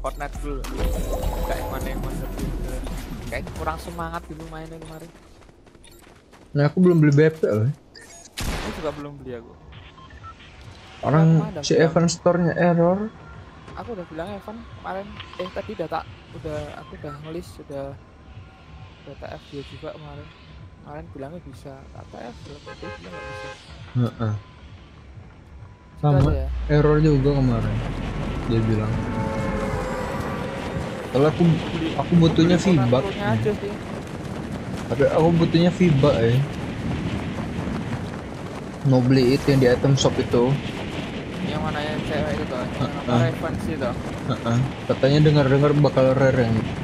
Fortnite dulu. Kayak mana yang mantep gitu. Kayak kurang semangat dulu mainnya kemarin. Nah aku belum beli BP loh. Aku juga belum beli aku. Orang Aku udah si bilang, Evan Store-nya error. aku udah bilang Evan kemarin. Tadi aku udah ngelis sudah TF dia juga kemarin. Kemarin bilangnya bisa. TF dia bilang nggak bisa. Heeh. Situ Sama aja ya. error juga kemarin. Dia bilang. Kalau aku butuhnya Beli Fortnite feedback. Pro-nya aja sih. Tapi aku butuhnya feedback ya. Mau beli itu yang di item shop itu. Yang mana yang cewek itu toh, yang apa Heeh. Revan sih toh. Heeh. Katanya dengar-dengar bakal rare yang itu.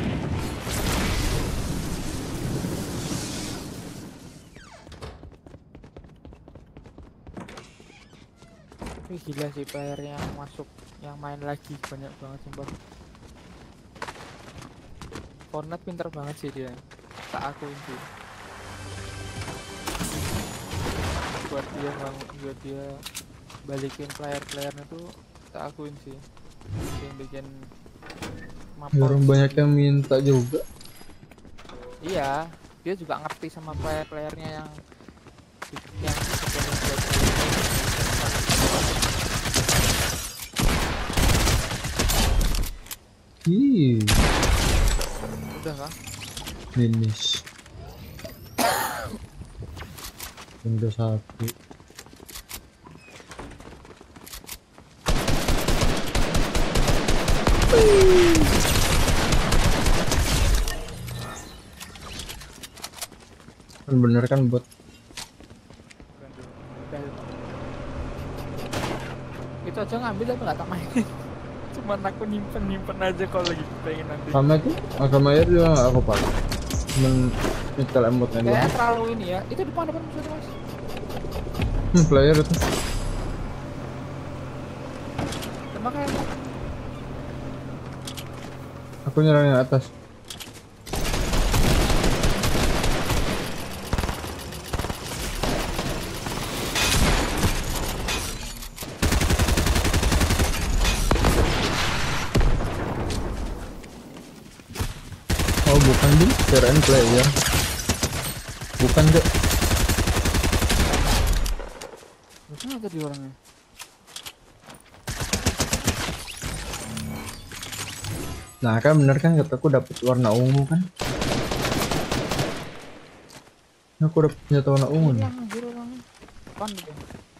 Wih gila sih player yang masuk, yang main lagi banyak banget sumpah. Fortnite pinter banget sih dia, tak akuin sih. Buat dia balikin player-playernya tuh tak akuin sih. Bikin Ya, mapel orang banyak yang minta juga. iya, dia juga ngerti sama player-playernya yang sebenarnya buat Ih, udah kah? finish. Yang udah satu. Kan bener kan buat Itu aja ngambil tapi nggak tak mainin. Cuman aku nyimpen aja kalau lagi pengen nanti. sama itu, sama air juga nggak aku pakai. Cuman nyetel emotnya Kayak doang. terlalu ini ya. Itu depan musuh mas. Player itu. Makanya Aku nyerang yang atas. Oh bukan deh, kirain player. Bukan deh. mana tadi orangnya? Nah kan bener kan kataku dapat warna ungu kan. Aku dapat senjata warna ungu nih. Hilang anjir orangnya. Depan dia.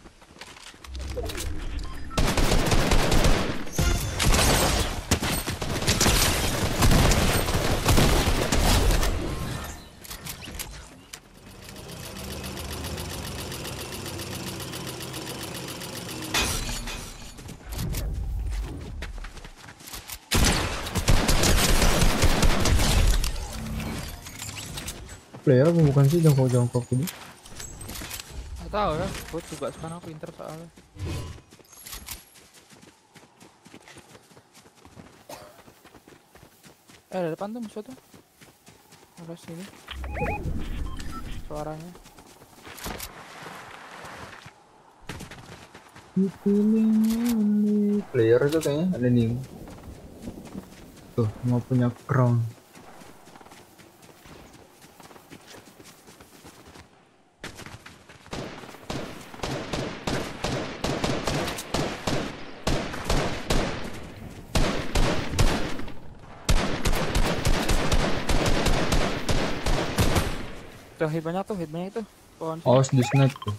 Player apa bukan sih jongkok-jongkok ini? Gak tahu ya. Bot juga sekarang pinter soalnya. Ada depan tuh musuh tuh. Ada sini. Suaranya. Player itu kayaknya ada nih. Tuh mau punya crown. Tuh hit banyak tuh. Pohon sini. Oh, di snipe tuh.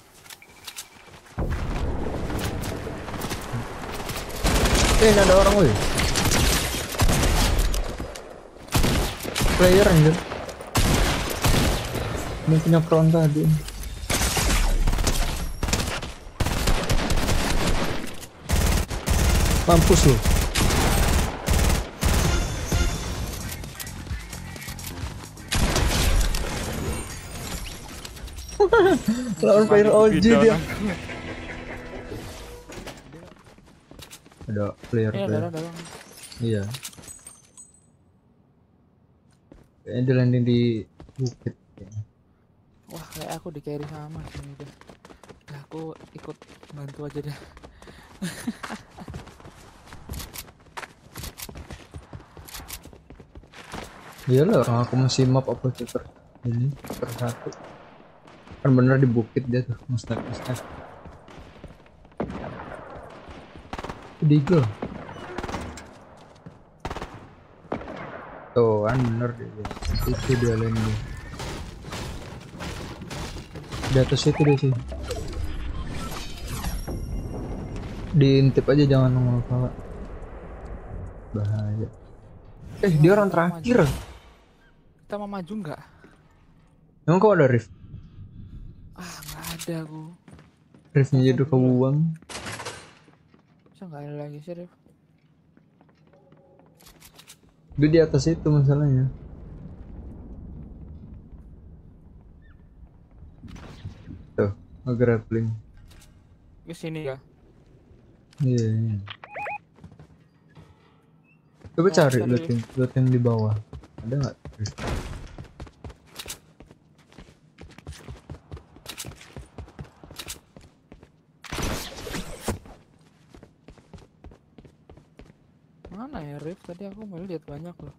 Ini ada orang woi. Player anjir. Ini punya crown tadi. Mampus lu. Lawan player OG dia. Ada player. Ada. Iya. Kayaknya dia landing di bukit. Wah kayak aku di carry sama sini udah. Udah aku ikut bantu aja deh. Iyalah orang aku masih map apa chapter ini chapter 1. Kan bener di bukit dia tuh, musnah. Deagle. Tuh kan bener dia. Itu dia lain dia. Di atas itu dia sih. Diintip aja jangan nongol kepala. Bahaya. Dia orang terakhir. Kita mau maju nggak? Emang kau ada rift? Ah, nggak ada aku. Riftnya jadi kebuang. Bisa nggak ada lagi sih, Rif? Dia di atas itu masalahnya. Tuh, nge-grappling. Ke sini ya? Iya. Coba cari loot yang di bawah. Ada nggak? Mana ya, Rif? Tadi aku melihat banyak loh.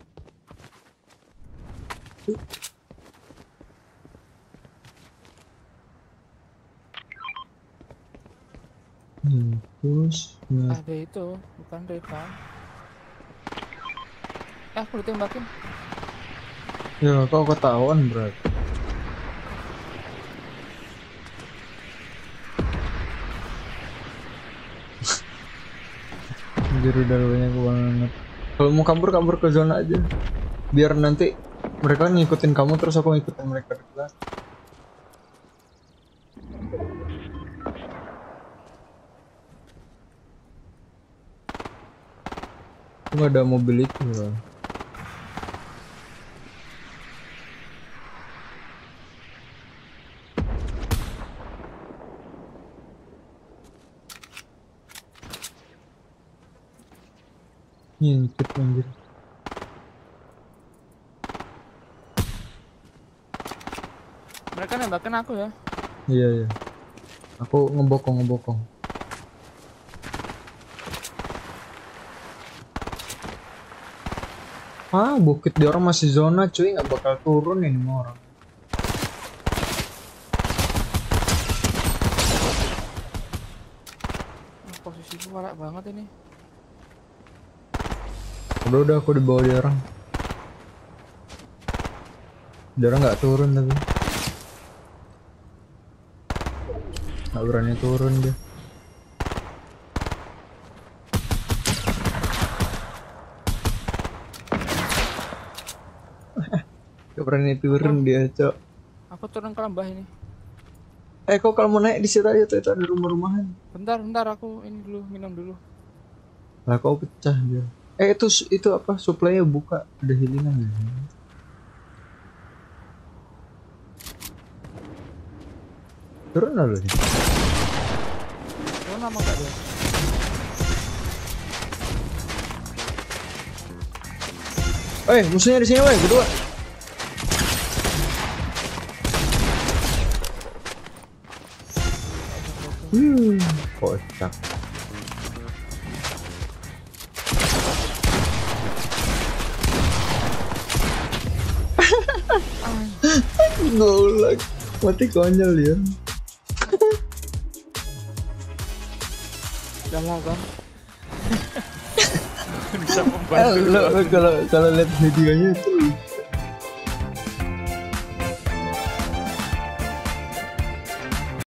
Terus ada itu, bukan Rif kan? Aku ditembakin. ya kau ketahuan berat. Anjir udah banyak banget. Kalau mau kabur ke zona aja. Biar nanti mereka ngikutin kamu terus aku ngikutin mereka di belakang. Nggak ada mobil itu loh. Ngintip anjir. Mereka nembakin aku ya. Iya. Aku ngebokong. Bukit dia orang masih zona cuy, nggak bakal turun ini orang. Posisiku warak banget ini. Udah aku di bawah dia orang. Dia orang nggak turun tapi. Nggak berani turun dia. Gak berani turun dia, Cok. Aku turun ke lembah ini. Kok kalau mau naik di situ aja tuh, itu ada rumah-rumahan. Bentar, aku ini dulu, minum dulu. Lah kau pecah dia. Itu apa? Supply-nya buka, ada healingan ya. Turun lah sih. Turun lama gak dia? Musuhnya di sini, woi, berdua. Kocak. Golak. Mati konyol ya. Udah lah bang. Bisa membantu. Kalau lihat videonya itu